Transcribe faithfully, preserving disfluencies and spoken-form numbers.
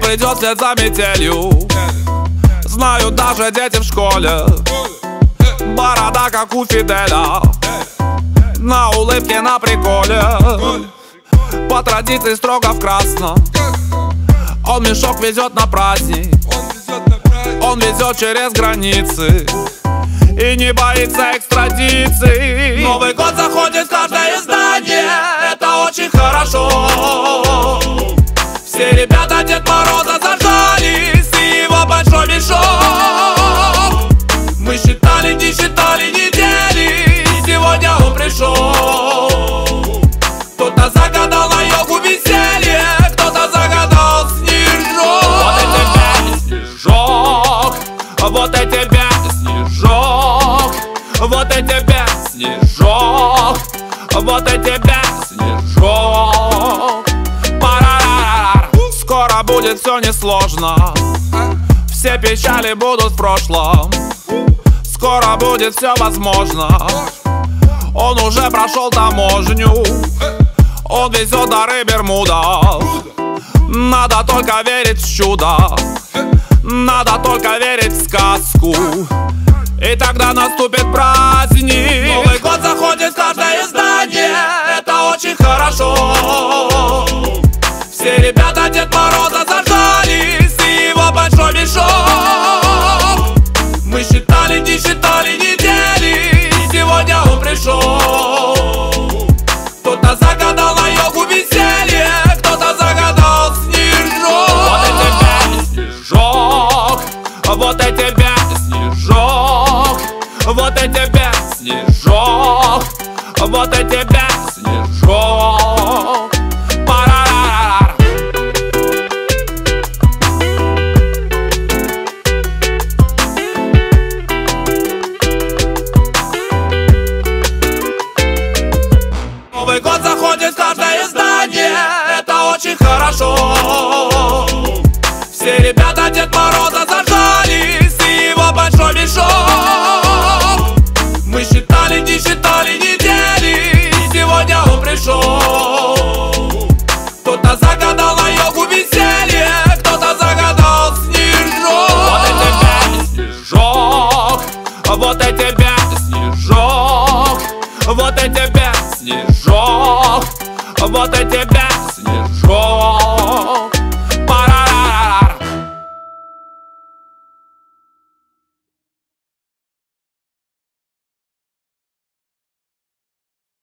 идет вслед за метелью. Знают даже дети в школе. Борода как у Фиделя, на улыбке, на приколе. По традиции строго в красном. Он мешок везет на праздник. Он везет через границы и не боится экстрадиции. Новый год заходит в каждое издание, это очень хорошо. Все ребята Дед Мороза зажались, и его большой мешок. Мы считали, не считали недели, и сегодня он пришел. Кто-то загадал на елку веселье, кто-то загадал снежок. Вот и тебе снежок, вот и тебе снежок, вот и тебе снежок, вот и тебе снежок. Парарарар. Скоро будет все несложно, все печали будут в прошлом. Скоро будет все возможно, он уже прошел таможню. Он везет дары Бермудов. Надо только верить в чудо, надо только верить в сказку, и тогда наступит праздник. Новый год заходит в каждое издание, это очень хорошо. Все ребята Дед Мороза зажались, и его большой мешок. Мы считали, не считали недели, и сегодня он пришел. Кто-то загадал на елку веселье, кто-то загадал снежок. Вот и тебе снежок, вот и тебе снежок, вот и тебе